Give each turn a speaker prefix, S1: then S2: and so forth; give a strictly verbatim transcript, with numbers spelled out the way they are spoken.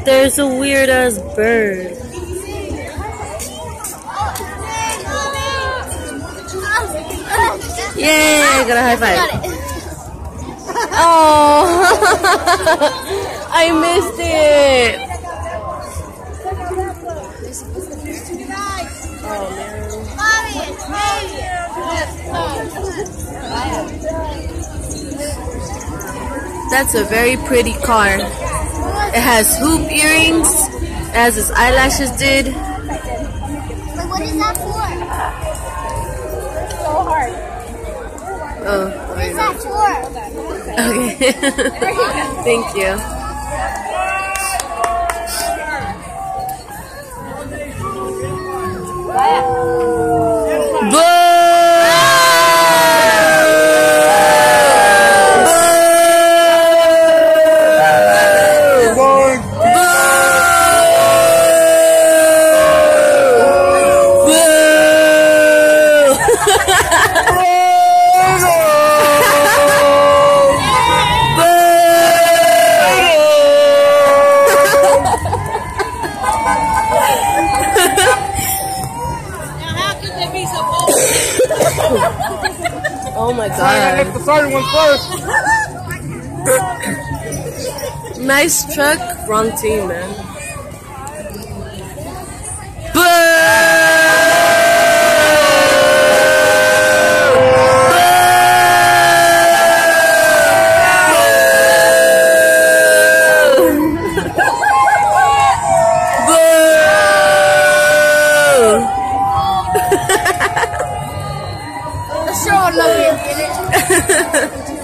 S1: There's a weird ass bird. Yay! I got a high five. Oh, I missed it. Oh man. That's a very pretty car. It has hoop earrings, as his eyelashes did.
S2: Wait, what is that for? So hard.
S1: Oh.
S2: What is that for?
S1: Okay. Thank you. Boo! Oh my god.
S3: I left the sorry one first.
S1: Nice truck, wrong team, man. Boo!
S2: Sure, I love you.